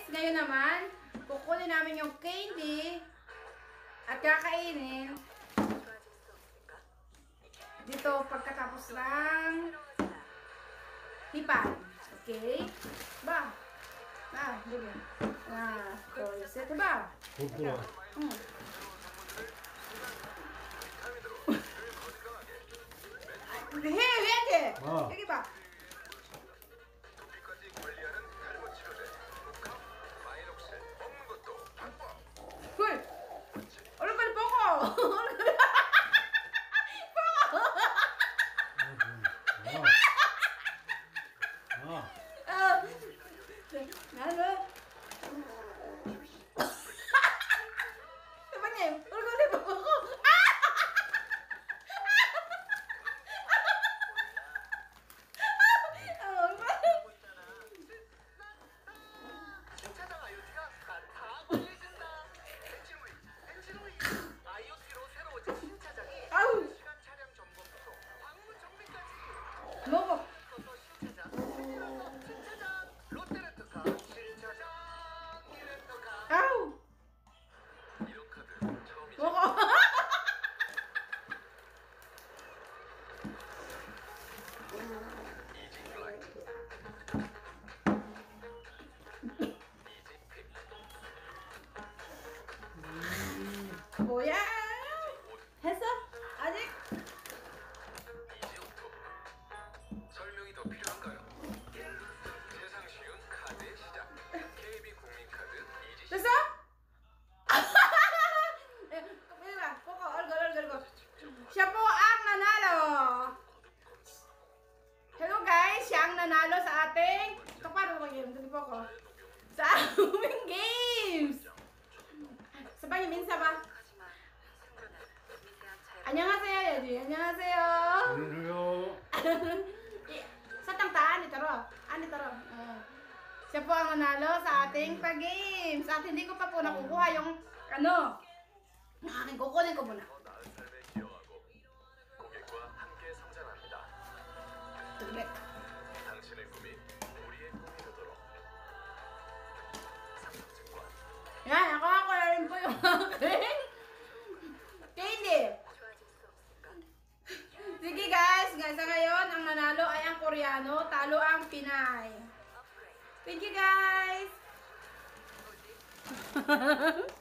ngayon naman, kukunin namin yung candy at kakainin dito pagkatapos ng hipan. Okay? Ba? Dito. Set ba? 그렇구나. 해야지. 어. 여기 봐. 굴. 얼른 빨리 먹어. 나는 대박님 얼굴에 먹어. 먹어. 아우. 먹어. 뭐야? 했어? 아직? 설명이 더 필요한가요? 세상 쉬운 카드의 시작. KB 국민카드 이지. 됐어? Mira, poco, algo. Siya po ang nanalo. Hello guys, siya ang nanalo sa ating kaparo ko game, dito po ko. Sa aming games. Sabay yung minsa ba? 안녕하세요, 여지. 안녕하세요. 그래요. Sa tangtaan, ito ro. Ito ro. Siya po ang nanalo sa ating pag-games. At hindi ko pa po nakukuha yung yung aking kukunin ko muna. 나은 삶을 기여하고 고객과 함께 성장합니다. Tuglet. 당신의 꿈이 우리의 꿈이 되도록. 삼성증권. Yan, ako na rin po yung aking candy. Sige guys, sa ngayon, ang nanalo ay ang Koreano, talo ang Pinay. Thank you guys!